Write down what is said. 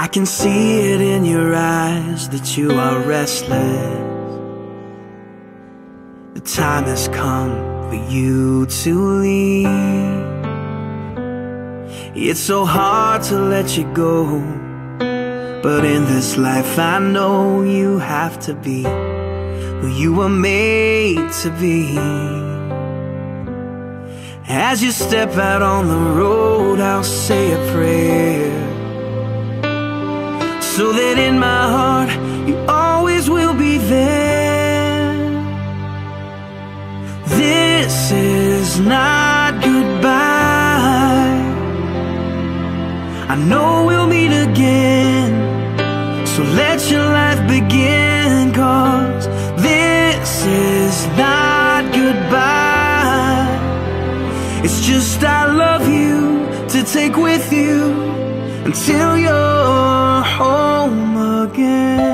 I can see it in your eyes that you are restless. The time has come for you to leave. It's so hard to let you go, but in this life I know you have to be who you were made to be. As you step out on the road, I'll say a prayer, so that in my heart you always will be there. This is not goodbye. I know we'll meet again, so let your life begin. 'Cause this is not goodbye. It's just I love you to take with you until you're home again.